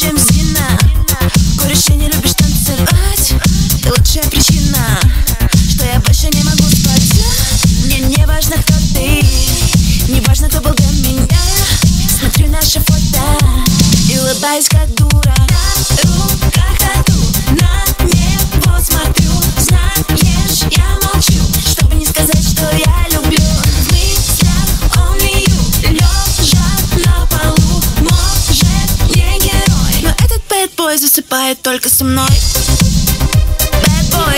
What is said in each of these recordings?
бензина. Куришь и не любишь танцевать. Ты лучшая причина, что я больше не могу спать. Мне не важно, кто ты, не важно, кто был до меня. Смотрю наши фото и улыбаюсь, как дура. На руках тату, на него смотрю. Знаешь, я молчу, чтобы не сказать, что я люблю. В мыслях only you, лежа на полу. Может, не герой, но этот bad boy засыпает только со мной. Bad boy,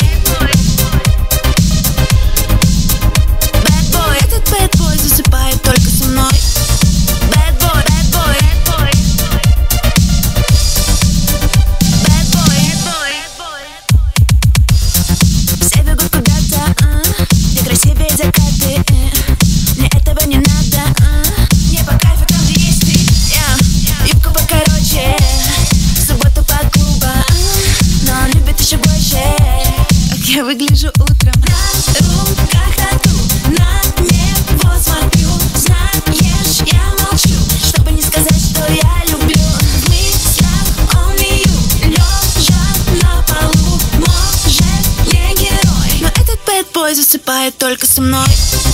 bad boy, этот bad boy засыпает только со мной. Bad boy, bad boy, bad boy, bad boy. Все бегут куда-то, где красивее закаты. Мне этого не надо, мне по кайфу там, где есть ты. Юбка покороче, в субботу по клубам, но он любит еще больше, как я выгляжу утром. На руках тату, на него смотрю. Знаешь, я молчу, чтобы не сказать, что я люблю. В мыслях only you, лежа на полу. Может, не герой, но этот bad boy засыпает только со мной.